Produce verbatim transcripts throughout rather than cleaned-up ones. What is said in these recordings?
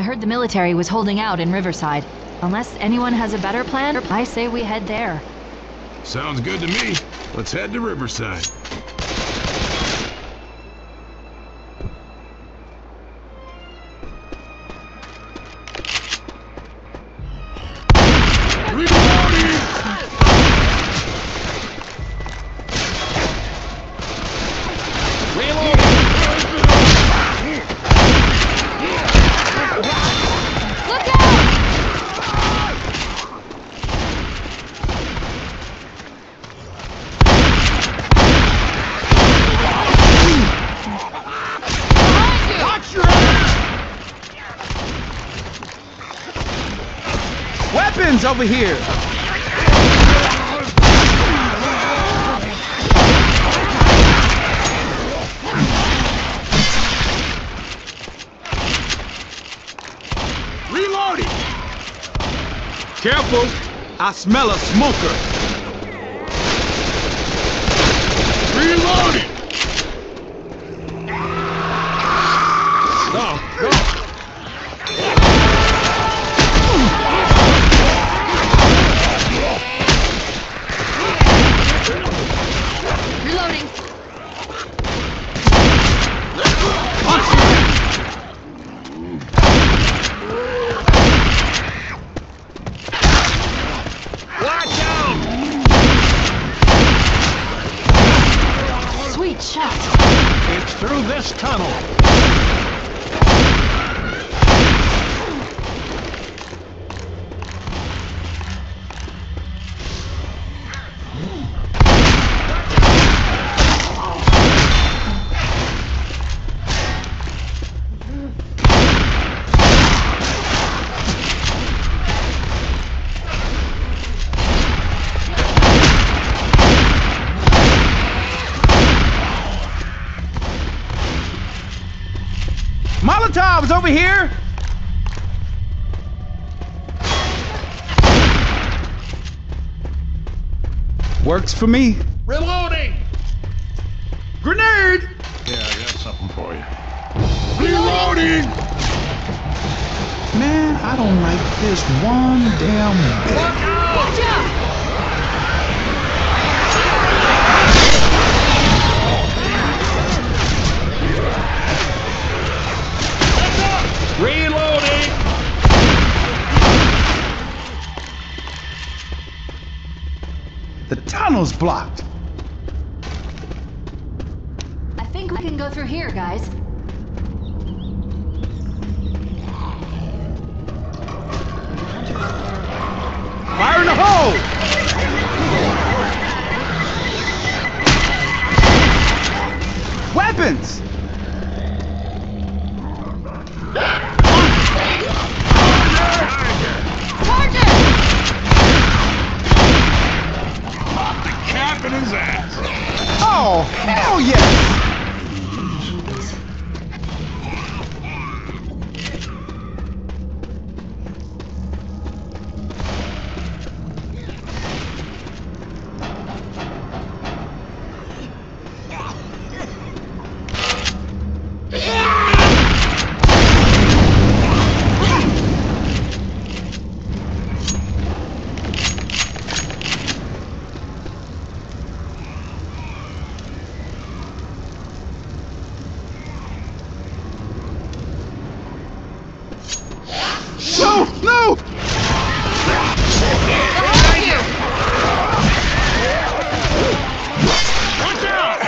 heard the military was holding out in Riverside. Unless anyone has a better plan, I say we head there. Sounds good to me. Let's head to Riverside. Weapons over here! Reloading! Careful! I smell a smoker! Reloading! Go, go! Shot. It's through this tunnel. Molotovs over here! Works for me. Reloading! Grenade! Yeah, I got something for you. Reloading! Man, I don't like this one damn bit. Watch out! Watch out! Reloading! The tunnel's blocked. I think we can go through here, guys. Fire in the hole! Weapons! In his ass. Oh, hell yes! No! No! Behind you! Watch out!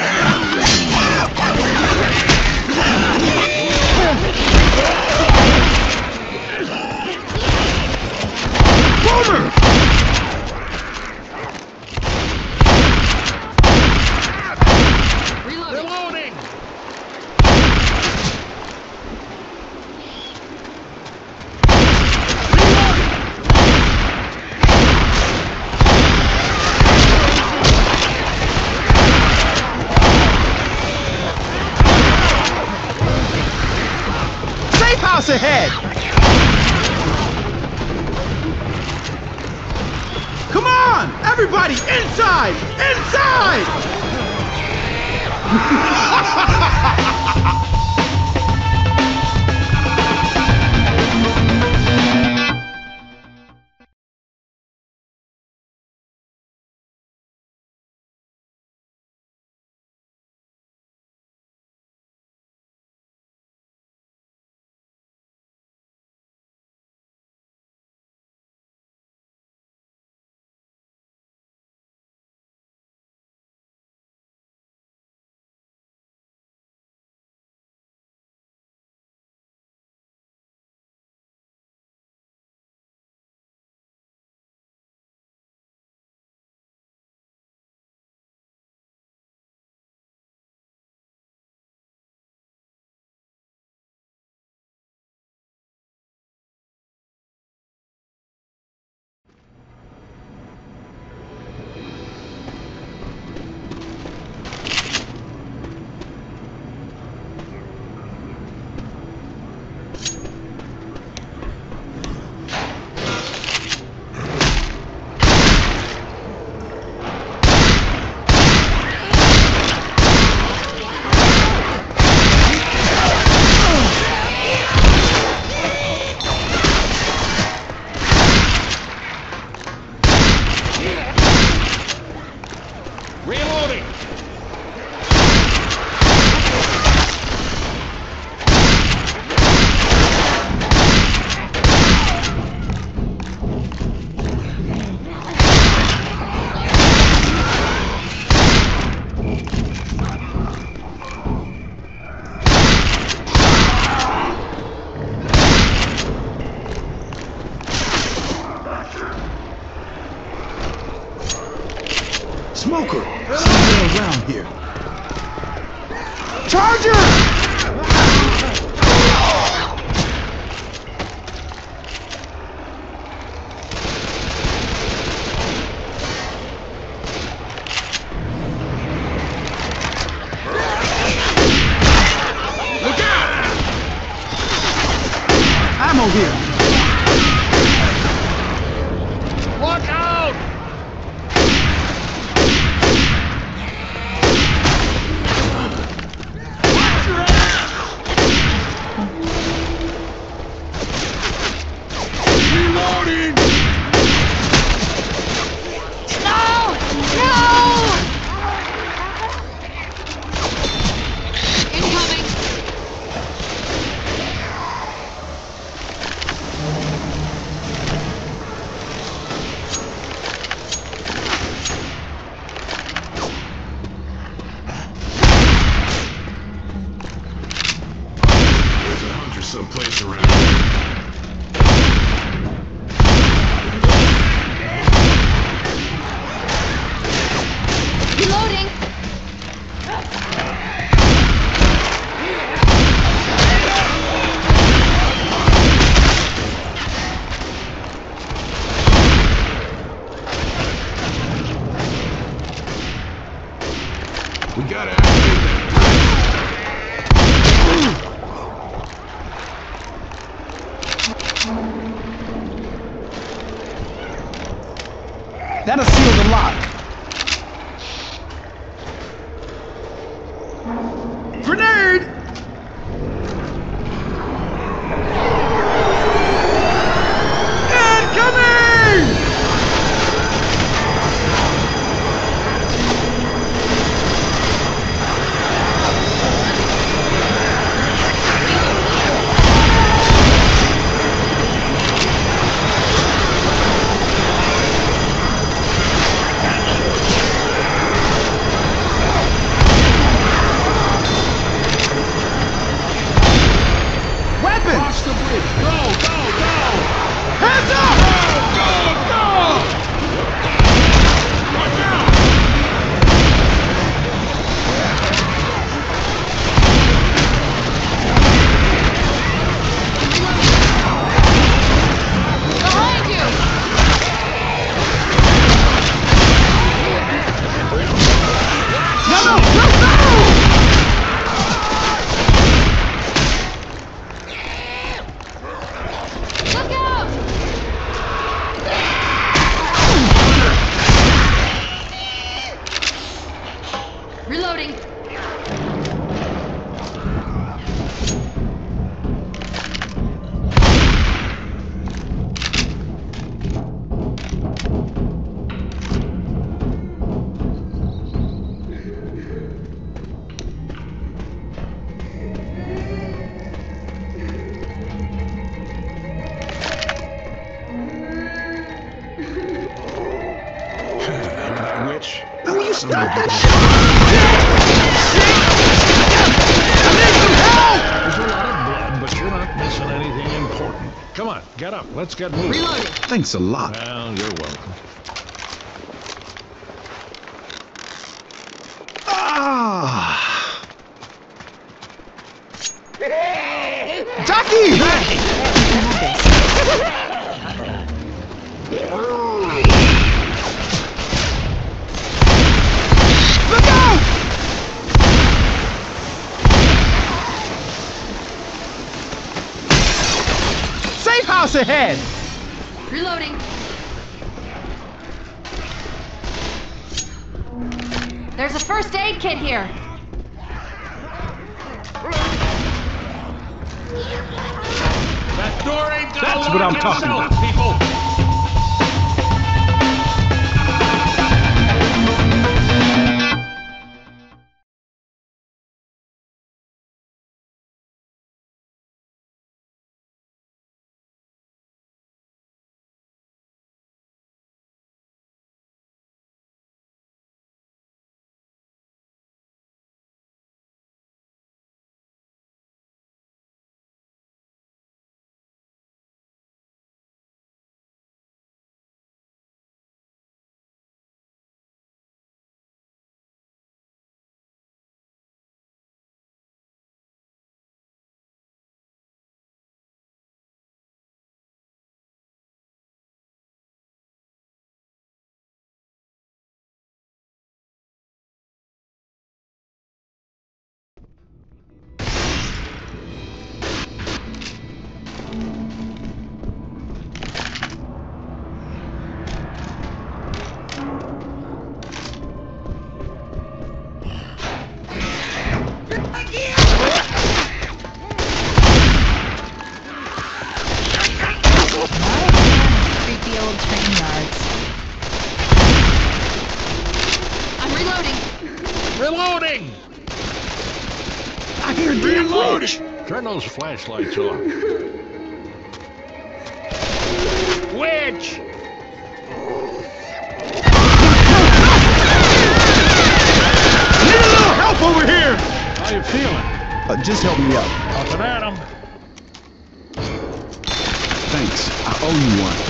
Boomer! Reloading. Reloading! Safe house ahead! Come on! Everybody, inside! Inside! Smoker, somewhere around here. Charger! Ammo here. Look out! Watch your ass! Reloading! No! No! Incoming! There's a hunter someplace around here. Reloading! We gotta activate that. That'll seal the lock. Grenade! Incoming! Weapons! Cross the bridge. Go, go, go! Hands up! Go, go, go! Watch out! Behind you! No, no, no, no! Look out! Reloading. That witch. Will you stop that There's a lot of blood, but you're not missing anything important. Come on, get up. Let's get moving. Reloading. Thanks a lot. Well, you're welcome. Ah! Jackie! Look out! Safe house ahead! Reloading. There's a first aid kit here. That door ain't gonna That's what lock I'm talking itself, about. people. Reloading! I hear a damn witch. Turn those flashlights off. Witch! Need a little help over here. How you feeling? Uh, just help me out. Up and at 'em. Thanks. I owe you one.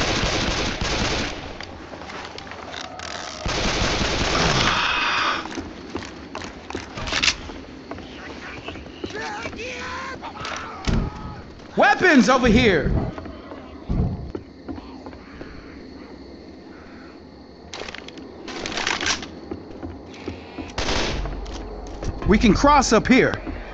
Weapons over here! We can cross up here.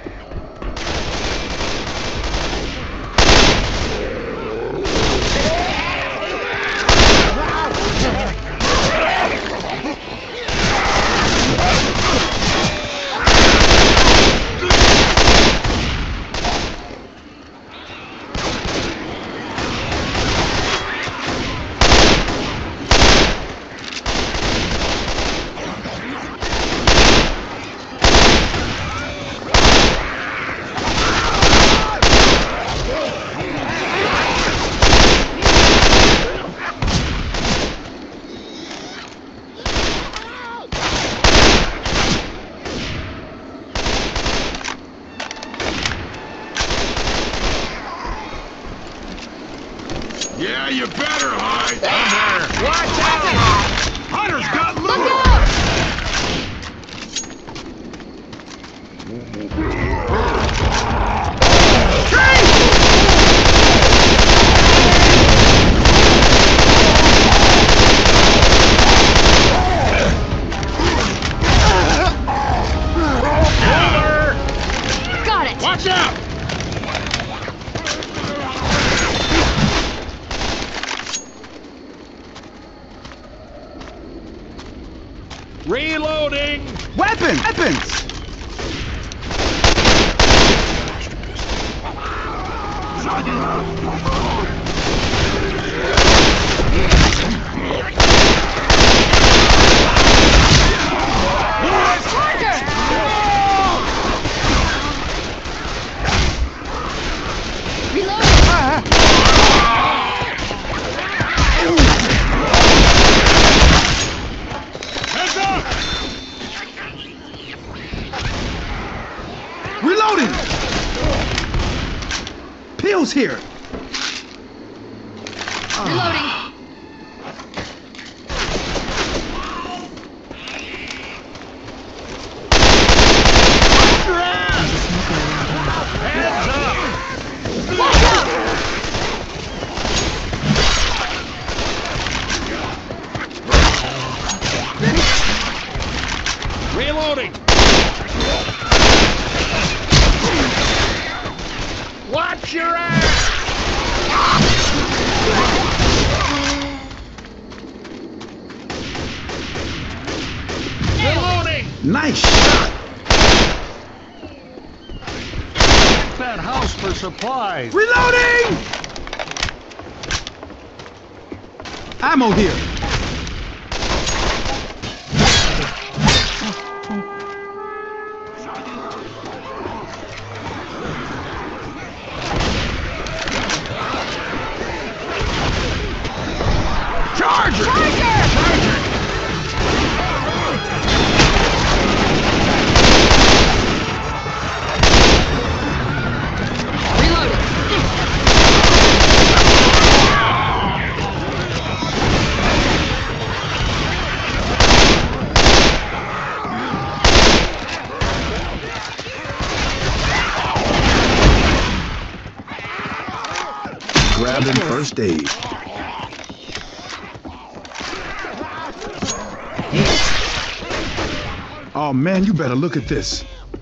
Yeah, you better hide. I'm here. Watch out! Hunter's got loot! Got it! Watch out! Reloading! Weapons! Weapons! Heads up! Reloading! Pills here! Reloading. Heads up! Watch out! Reloading! Watch your ass! Reloading! Nice shot! That house for supplies. Reloading! Ammo here! Charger! Charger! Reloading. Grabbing first aid. Oh man, you better look at this.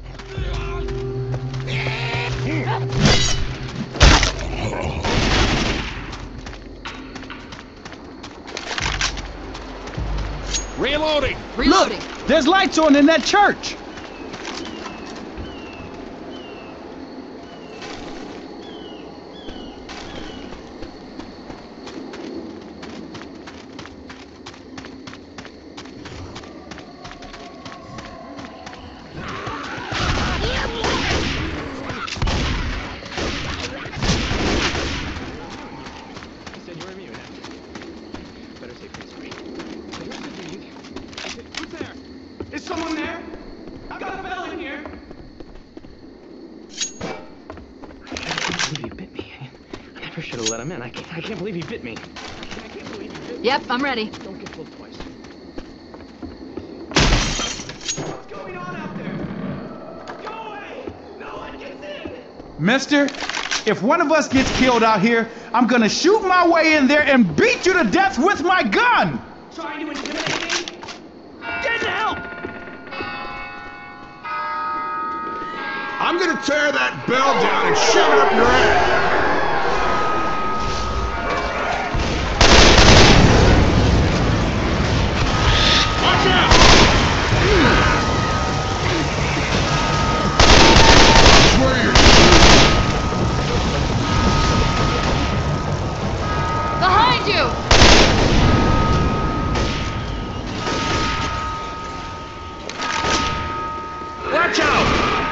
Reloading! Reloading. Look, there's lights on in that church. Is someone there? I've got a bell in here. I can't believe he bit me. I never should have let him in. I can't, I can't believe he bit me. I can't believe he bit me. Yep, I'm ready. Don't get killed twice. What's going on out there? Go away! No one gets in! Mister, if one of us gets killed out here, I'm gonna shoot my way in there and beat you to death with my gun! Trying to intimidate me? Get help! I'm gonna tear that bell down and shove it up your ass. Watch out! Swear you're Behind you! Watch out!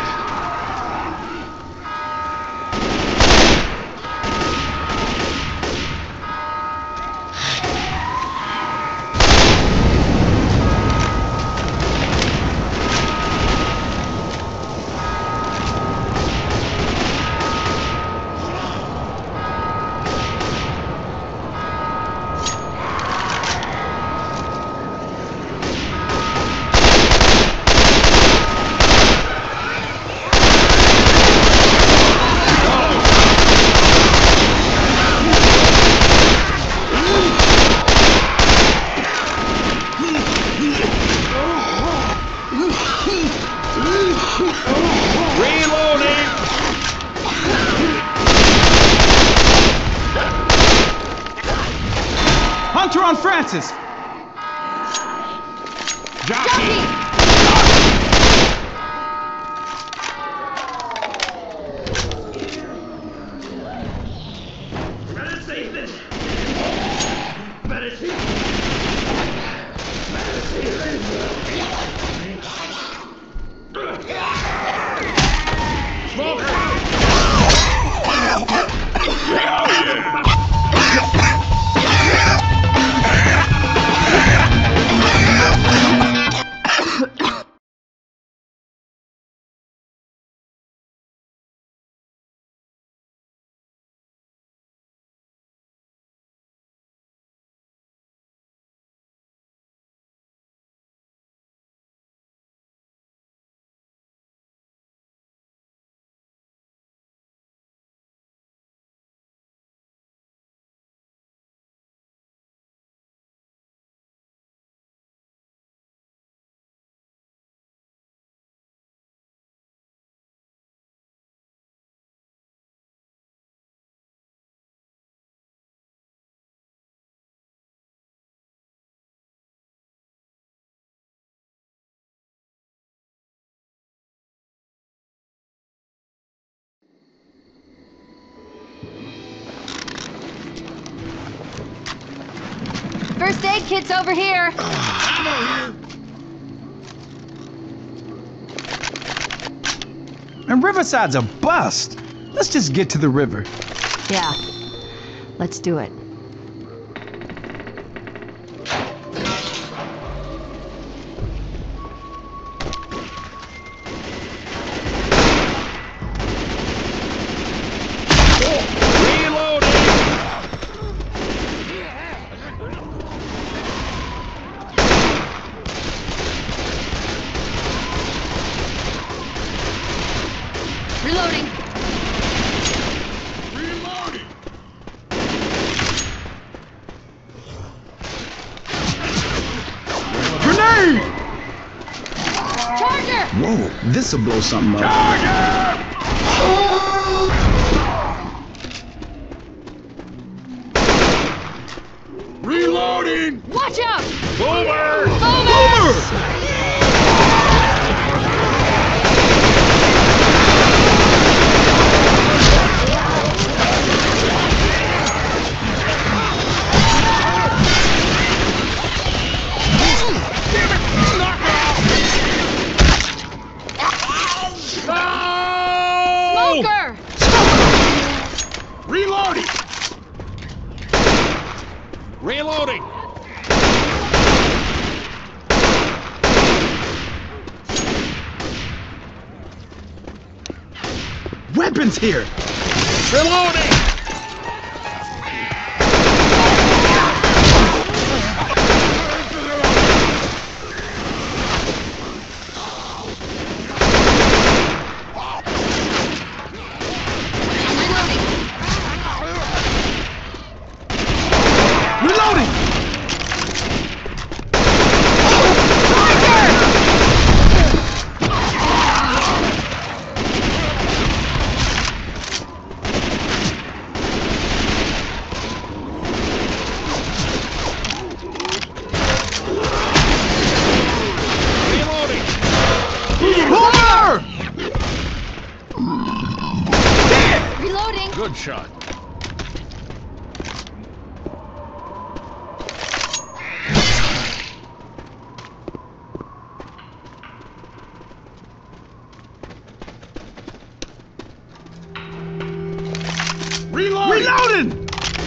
Reloading! Hunter on Francis! Jockey! Better save this! Better save this! Better save this! Smoker! First aid kit's over here. And Riverside's a bust. Let's just get to the river. Yeah, let's do it. Reloading. Reloading! Grenade! Charger! Whoa, this'll blow something up. Reloading! Watch out! Boomer! Boomers! No! weapons here. Reloading! Reloading! Reloading! Boomer! Reloading. Good shot. Reloading! Reloading!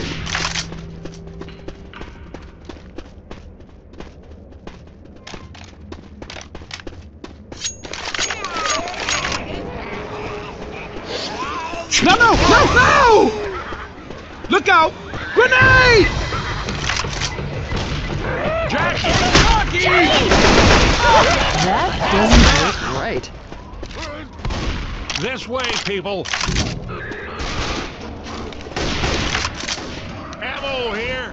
No, no, no, no! Look out! Grenade! Jackie! That doesn't look right. This way, people! Ammo here!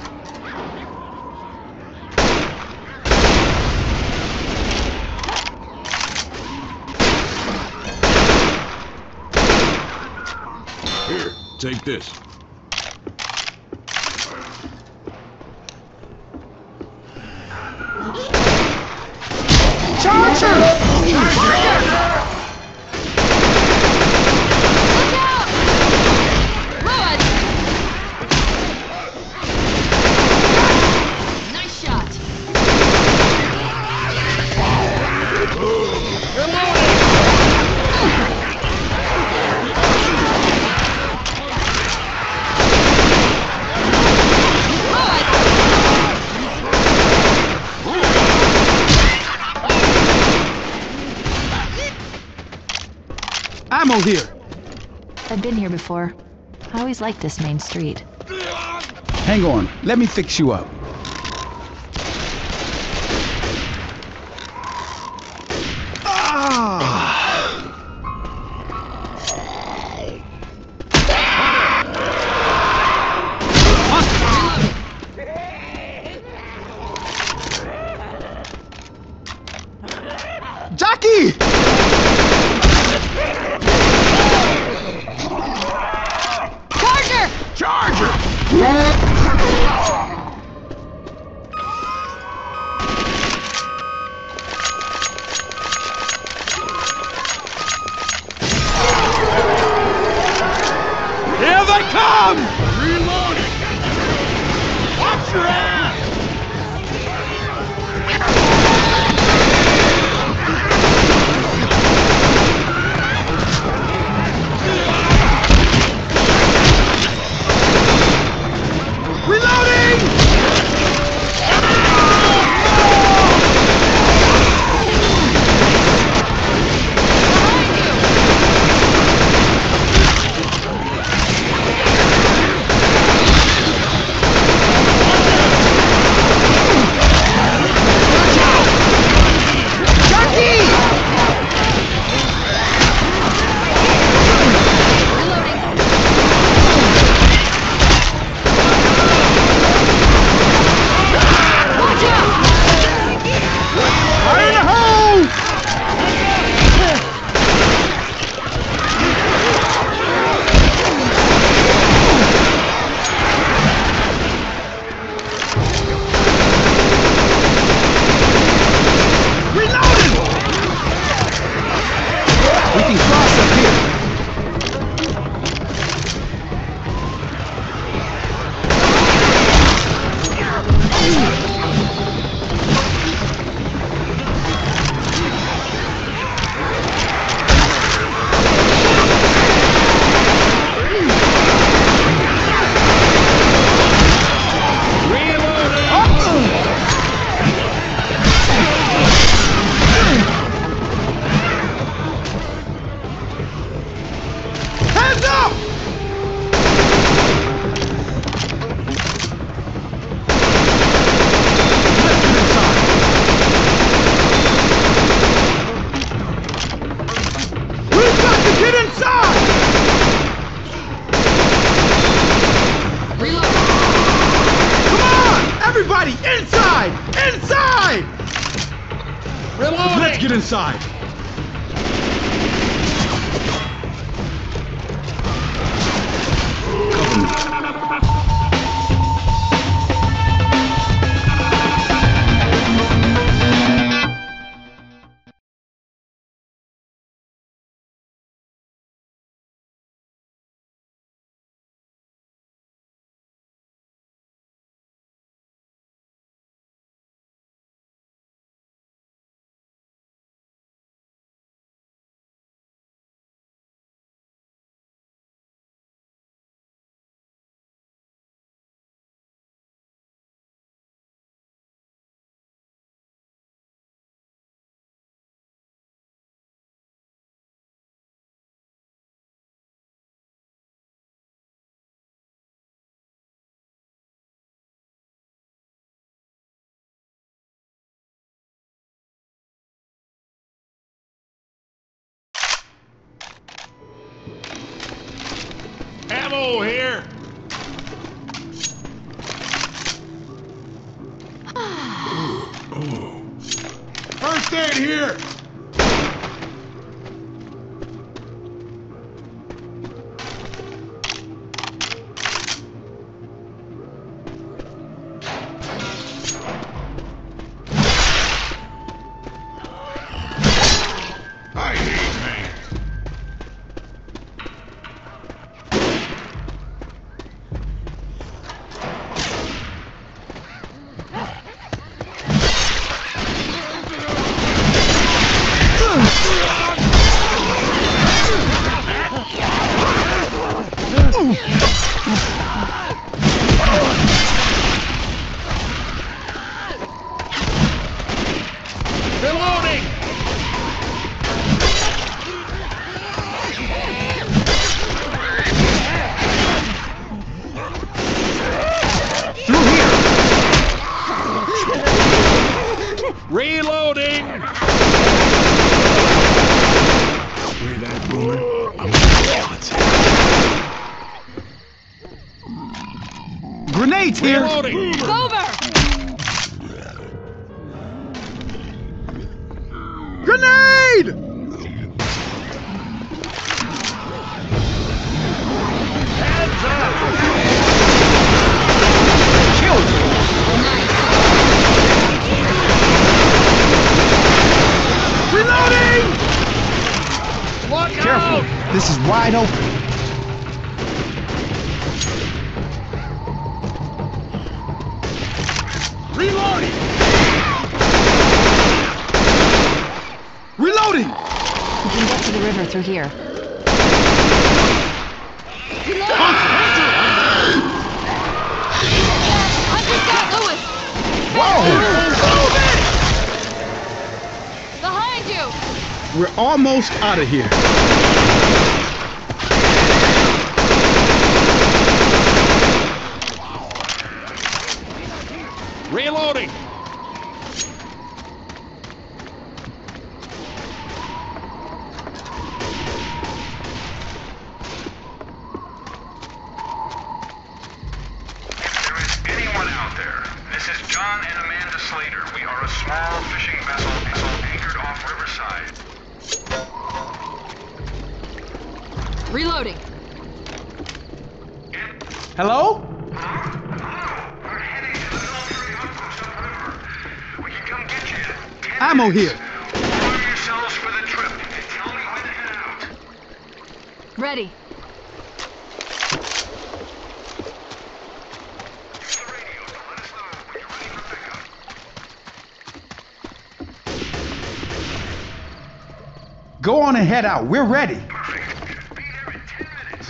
Here, take this. Charger! Nice shot. Ammo here. I've been here before. I always liked this main street. Hang on, let me fix you up. Jackie! Charger! Charger! Here they come! Reloading! Watch your ass! Reloading! Let's get inside. Cover me. Ammo here! First aid here! I hate man. Reloading! Through here. Reloading! Hear that, Boomer? I'm gonna Grenades here. Reloading! Grenade! Hands up! Killed you. Reloading! Look Careful. out! This is wide open. Reloading! Reloading! We can get to the river through here. Whoa! Behind you! We're almost out of here. Reloading! John and Amanda Slater. We are a small fishing vessel anchored off Riverside. Reloading. Hello? We're heading to the military outpost upriver. We can come get you. Ten Ammo minutes. here. Arm yourselves for the trip and tell me when to head out. Ready. Use the radio to let us know when you're ready for pickup. Go on and head out. We're ready. Perfect. Be there in ten minutes.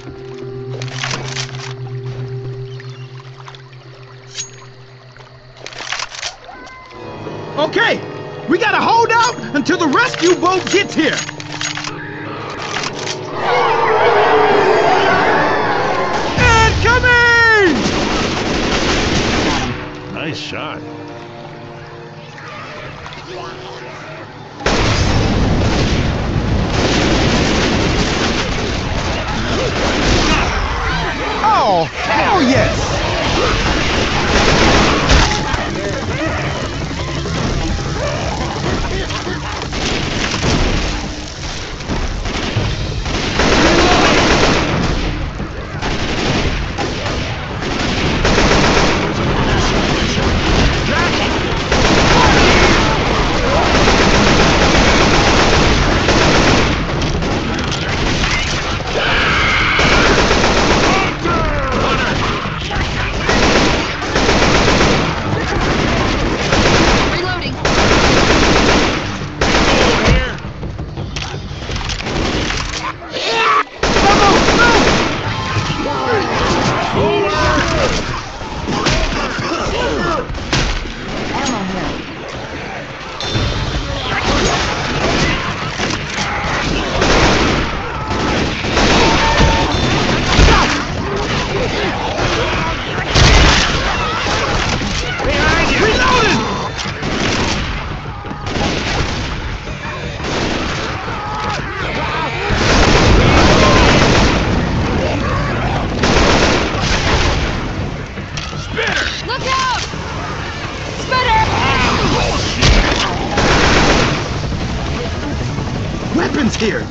Okay, we gotta hold out until the rescue boat gets here. Incoming! Nice shot. Oh, hell yes! weapons here.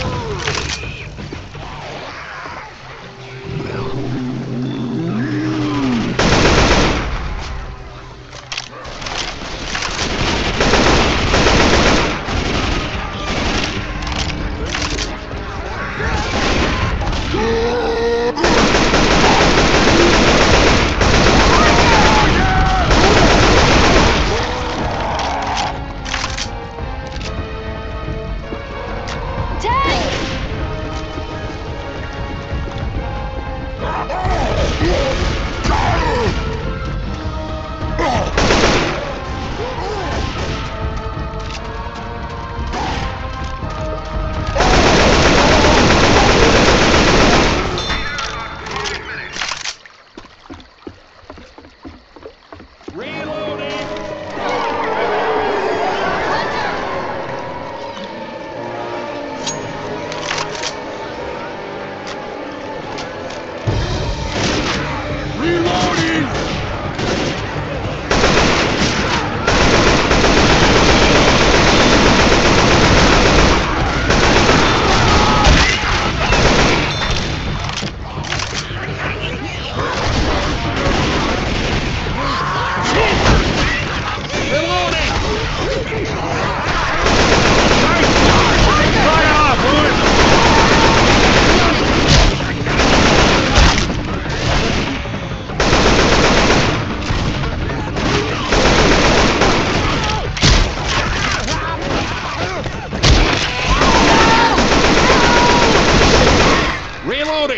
Reloading!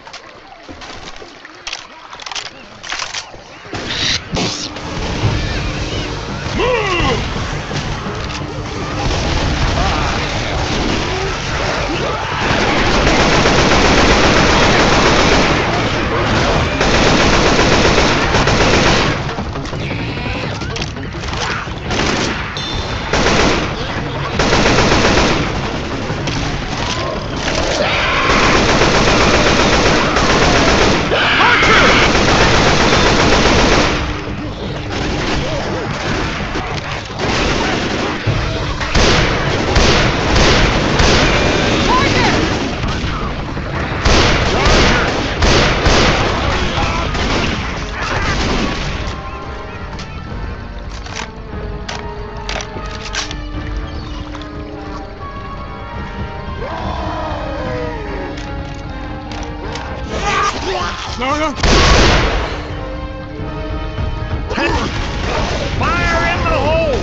Fire in the hole!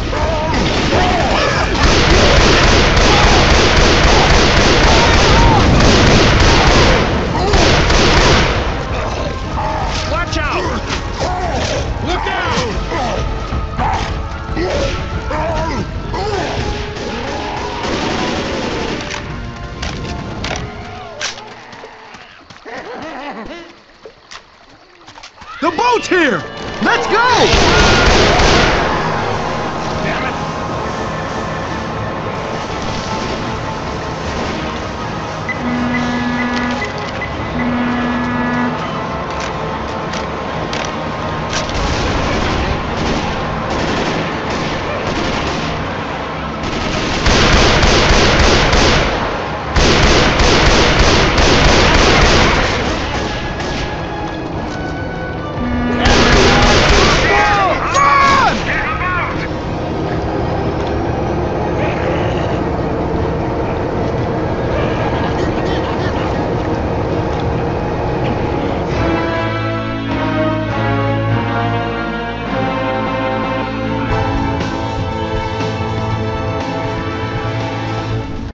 Watch out! Look out! The boat's here! Let's go!